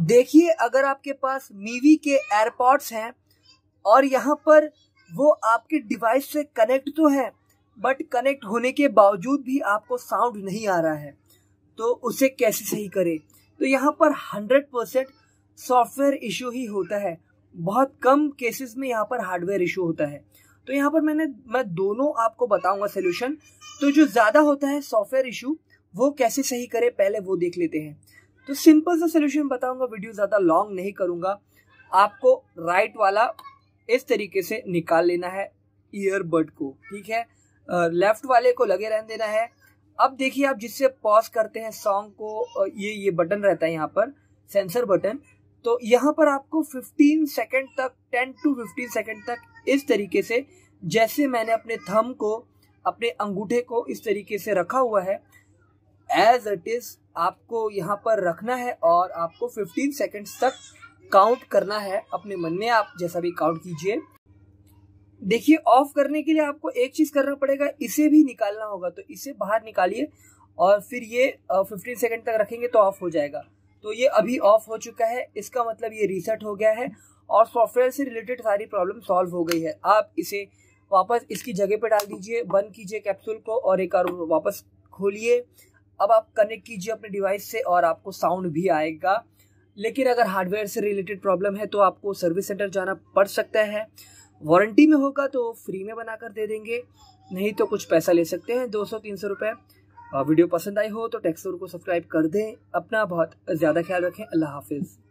देखिए, अगर आपके पास मीवी के एयरपॉड्स हैं और यहाँ पर वो आपके डिवाइस से कनेक्ट तो है, बट कनेक्ट होने के बावजूद भी आपको साउंड नहीं आ रहा है, तो उसे कैसे सही करें। तो यहाँ पर 100% सॉफ्टवेयर इशू ही होता है, बहुत कम केसेस में यहाँ पर हार्डवेयर इशू होता है। तो यहाँ पर मैं दोनों आपको बताऊंगा सोल्यूशन। तो जो ज़्यादा होता है सॉफ्टवेयर इशू, वो कैसे सही करें पहले वो देख लेते हैं। तो सिंपल सा सोल्यूशन बताऊंगा, वीडियो ज़्यादा लॉन्ग नहीं करूंगा। आपको राइट वाला इस तरीके से निकाल लेना है ईयरबड को, ठीक है। लेफ्ट वाले को लगे रहने देना है। अब देखिए, आप जिससे पॉज करते हैं सॉन्ग को, ये बटन रहता है यहाँ पर, सेंसर बटन। तो यहाँ पर आपको 15 सेकंड तक, 10 to 15 सेकंड तक इस तरीके से, जैसे मैंने अपने थंब को, अपने अंगूठे को इस तरीके से रखा हुआ है, एज इट इज आपको यहाँ पर रखना है और आपको 15 सेकंड्स तक काउंट करना है। अपने मन में आप जैसा भी काउंट कीजिए। देखिए, ऑफ करने के लिए आपको एक चीज करना पड़ेगा, इसे भी निकालना होगा। तो इसे बाहर निकालिए और फिर ये 15 सेकंड तक रखेंगे तो ऑफ हो जाएगा। तो ये अभी ऑफ हो चुका है, इसका मतलब ये रीसेट हो गया है और सॉफ्टवेयर से रिलेटेड सारी प्रॉब्लम सॉल्व हो गई है। आप इसे वापस इसकी जगह पे डाल दीजिए, बंद कीजिए कैप्सूल को और एक बार वापस खोलिए। अब आप कनेक्ट कीजिए अपने डिवाइस से और आपको साउंड भी आएगा। लेकिन अगर हार्डवेयर से रिलेटेड प्रॉब्लम है तो आपको सर्विस सेंटर जाना पड़ सकता है। वारंटी में होगा तो फ्री में बनाकर दे देंगे, नहीं तो कुछ पैसा ले सकते हैं, 200-300 रुपये। वीडियो पसंद आई हो तो टेक्सोर को सब्सक्राइब कर दें। अपना बहुत ज़्यादा ख्याल रखें। अल्लाह हाफिज़।